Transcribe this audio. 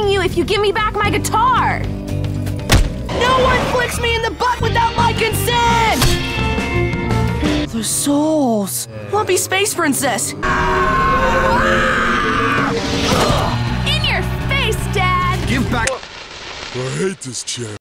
killing you if you give me back my guitar! No one flicks me in the butt without my consent! The souls. Lumpy Space Princess. In your face, Dad! Give back. I hate this chair.